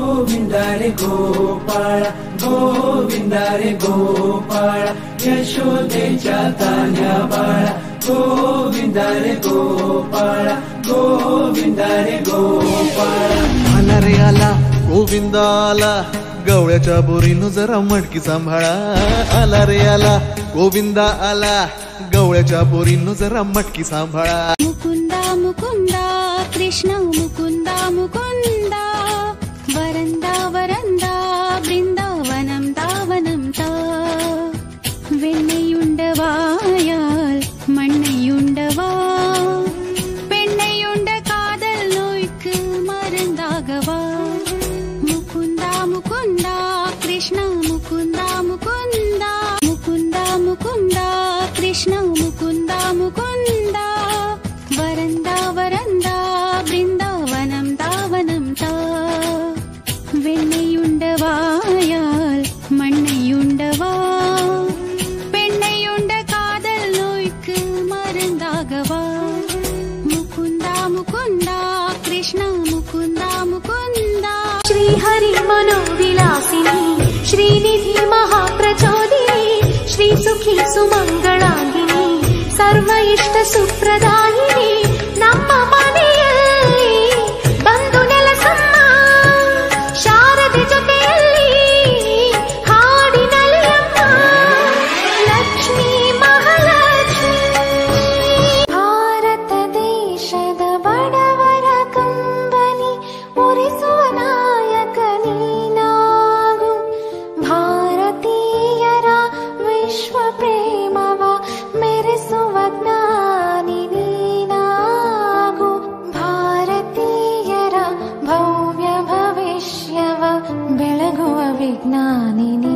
ಗೋವಿಂದ ರೇ ಗೋಪಾಳ ಗೋವಿಂದ ರೇ ಗೋಪಾಳ ಯಶೋದೆच्या तान्या बाळा गोविंद रे गोपाळ गोविंद रे गोपाळ आला रे आला गोविंद आला गवळ्याच्या बोरीनं जरा मटकी सांभाळा आला रे आला गोविंद आला गवळ्याच्या बोरीनं जरा मटकी सांभाळा मुकुंदा मुकुंदा कृष्ण मुकुंदा मुकुंदा वरंदा वरंदा बृंदावनं दावनं ता വെണ്ണയുണ്ടവായാൽ മണ്ണയുണ്ടവാ പെണ്ണയുണ്ട കാതൽ നോയ്ക്ക് മരുന്നാകവാ മുകുന്ദ മുകുന്ദ കൃഷ്ണ മുകുന്ദ മുകുന്ദ മുകുന്ദ മുകുന്ദ കൃഷ്ണ മുകുന്ദ മുകുന്ദ വരന്ദ വരന്ദ ബൃന്ദാവനം ദാവനം താ വെണ്ണയുണ്ടവായാൽ മണ്ണയുണ്ടവാ मुकुंदा मुकुंदा कृष्ण मुकुंदा मुकुंदा श्री हरि मनोविलासिनी श्रीनिधि महाप्रचोदिनी श्री सुखी सुमंगलांगिनी सर्व इष्ट सुप्रदायिनी ನಮ್ಮ ಮನೆಯಲ್ಲಿ ಬಂದು ನೆಲೆಸಮ್ಮ ಶಾರದೆ ಜೊತೆಯಲ್ಲಿ ಹಾಡಿನಲ್ಲಿ ಅಮ್ಮ ಲಕ್ಷ್ಮೀ ಮಹಾಲಕ್ಷ್ಮಿ ಭಾರತ ದೇಶದ ಬಡವರ ಕಂಬನಿ ಉರಿಸುವ ನಾಯಕ ನೀನಾಗು ಭಾರತೀಯರ ವಿಶ್ವ ಪ್ರೇಮವ ಮೆರೆಸುವ ಜ್ಞಾನಿ ನೀನಾಗು ಭಾರತೀಯರ ಭವ್ಯ ಭವಿಷ್ಯವ ಬೆಳಗುವ ವಿಜ್ಞಾನಿ